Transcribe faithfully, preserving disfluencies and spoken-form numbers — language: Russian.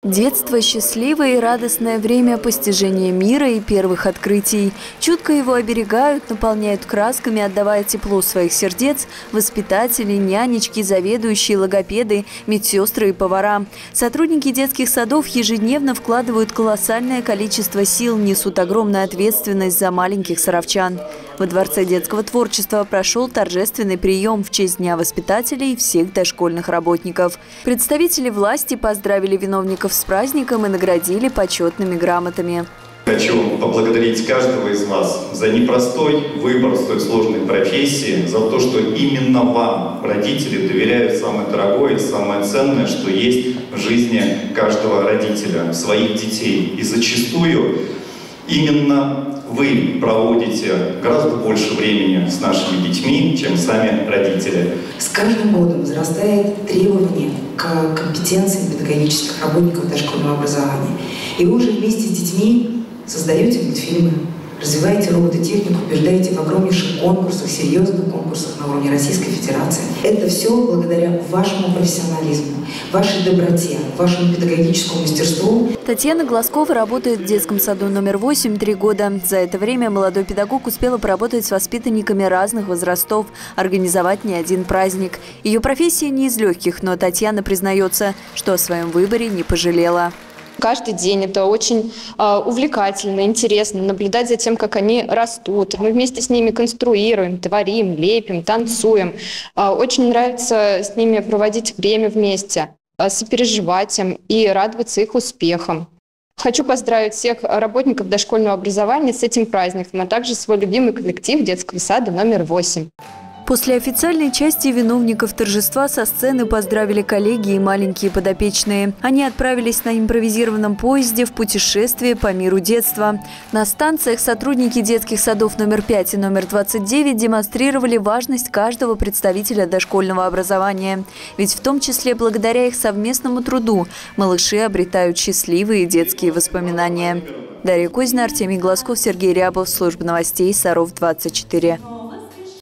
Детство – счастливое и радостное время постижения мира и первых открытий. Чутко его оберегают, наполняют красками, отдавая тепло своих сердец воспитатели, нянечки, заведующие, логопеды, медсестры и повара. Сотрудники детских садов ежедневно вкладывают колоссальное количество сил, несут огромную ответственность за маленьких саровчан. Во Дворце детского творчества прошел торжественный прием в честь Дня воспитателей и всех дошкольных работников. Представители власти поздравили виновников с праздником и наградили почетными грамотами. Хочу поблагодарить каждого из вас за непростой выбор столь сложной профессии, за то, что именно вам родители доверяют самое дорогое и самое ценное, что есть в жизни каждого родителя, своих детей. И зачастую именно вы проводите гораздо больше времени с нашими детьми, чем сами родители. С каждым годом возрастает требование к компетенциям педагогических работников дошкольного образования. И вы уже вместе с детьми создаете мультфильмы, развиваете робототехнику, побеждаете в огромнейших конкурсах, серьезных конкурсах на уровне Российской Федерации. Это все благодаря вашему профессионализму, вашей доброте, вашему педагогическому мастерству. Татьяна Глазкова работает в детском саду номер восемь три года. За это время молодой педагог успела поработать с воспитанниками разных возрастов, организовать не один праздник. Ее профессия не из легких, но Татьяна признается, что о своем выборе не пожалела. Каждый день это очень э, увлекательно, интересно наблюдать за тем, как они растут. Мы вместе с ними конструируем, творим, лепим, танцуем. Э, очень нравится с ними проводить время вместе, э, сопереживать им и радоваться их успехам. Хочу поздравить всех работников дошкольного образования с этим праздником, а также свой любимый коллектив детского сада номер восемь. После официальной части виновников торжества со сцены поздравили коллеги и маленькие подопечные. Они отправились на импровизированном поезде в путешествие по миру детства. На станциях сотрудники детских садов номер пять и номер двадцать девять демонстрировали важность каждого представителя дошкольного образования. Ведь в том числе благодаря их совместному труду малыши обретают счастливые детские воспоминания. Дарья Козина, Артемий Глазков, Сергей Рябов, служба новостей Саров двадцать четыре.